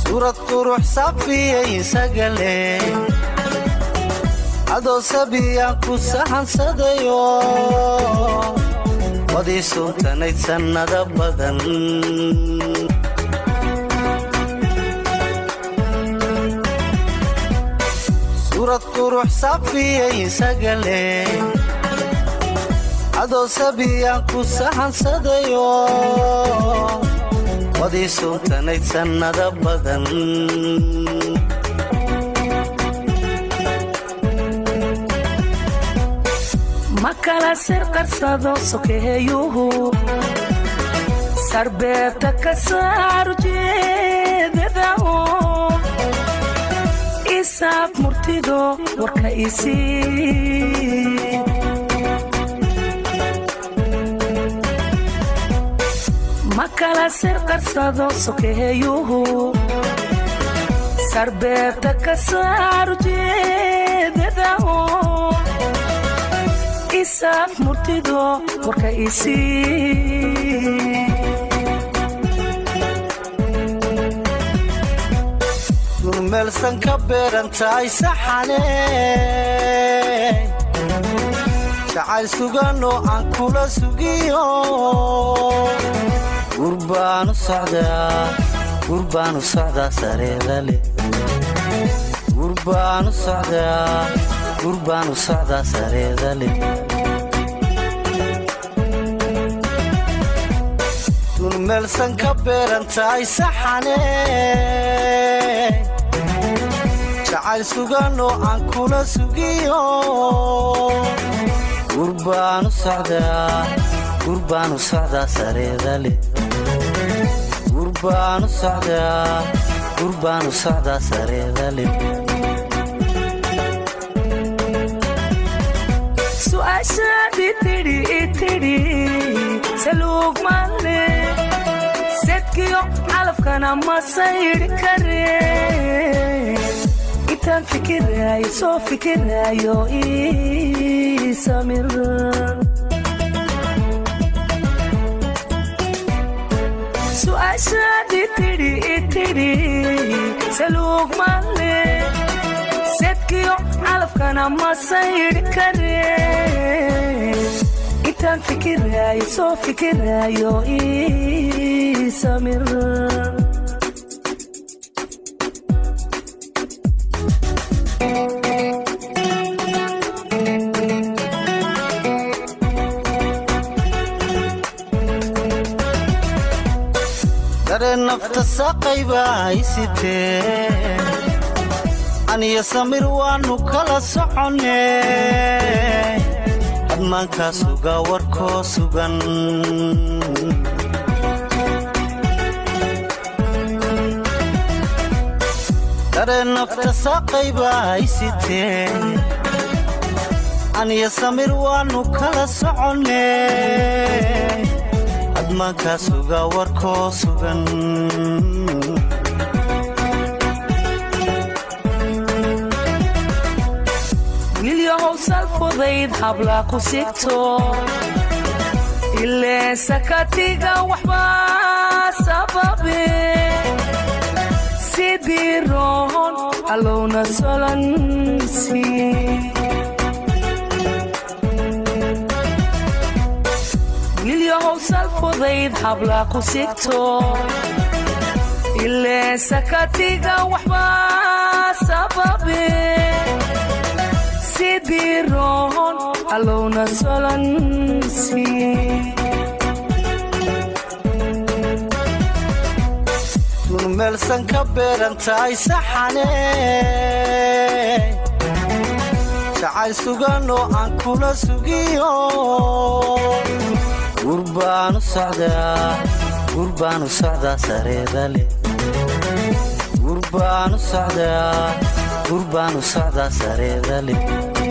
صورة روح صافية سقلي عدو سبيا كسحن صديو ودي سلطانيت سنة بدن صورة روح صافية سقلي عدو سبيا كسحن صديو ودي سلطانيت سنة بدن makala sir qarsado sokeeyuhu sarbeebta ka saaru jeedadaho isaab murtido warka isii makala sir qarsado sokeeyuhu sarbeebta ka saaru jeedadaho isaaf murtido warka isii durmeelsan ka beerantahay saxane jacayl sugan oo aan kula sugiyo gurbaanu socdaa sareeda leh gurbaanu socdaa sareeda leh durmeelsan ka beerantahay saxane jacayl sugan oo aan kula sugiyo gurbaanu socdaa sareeda leh gurbaanu socdaa sareeda leh su'aashaadi tidhi saluug maale sedkiyo calafkana ma sayri kare intaan fikiraayo soo fikiraayo ii samir su'aashaadi tidhi saluug maale sedkiyo calafkana ma sayri kare intaan fikiraayo soo fikiraayo ii samir dareen nafta saqayba haysitee aniya samir waanu kala soconne hadmaankaa sugaa warkoo sugan dareen nafta saqayba haysitee aniya samir waanu kala soconne hadmaankaa sugaa warkoo sugan wilyahow salfudayd hablaa ku sigto ilee sakatiga waxbaa sababe sidii roon allowna solansi wilyahow salfudayd hablaa ku sigto ilee sakatiga waxbaa sababe sidii roon allowna solansi durmeelsan ka beerantahay saxane jacayl sugan oo aan kula sugiyo gurbaanu socdaa sareeda leh gurbaanu socdaa sareeda leh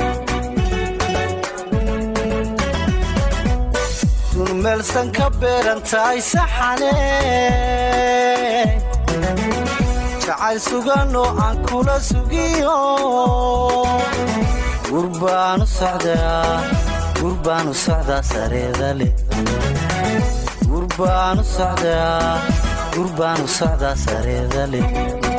durmeelsan ka beerantahay saxane jacayl sugan oo aan kula sugiyo gurbaanu socdaa sareeda leh gurbaanu socdaa sareeda leh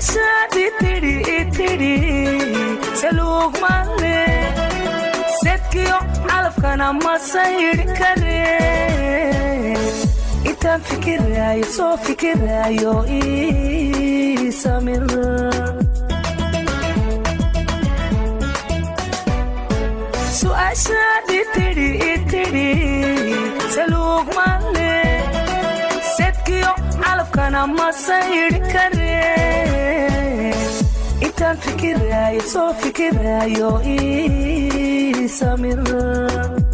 su'aashaadii tidhi saluug male sedkiyo calafkana ma sayri karee intaan fikiraayo soo fikiraayo ii samir su'aashaadii tidhi saluug male sedkiyo calafkana ma sayri karee intaan fikiraayo soo fikiraayo ii samir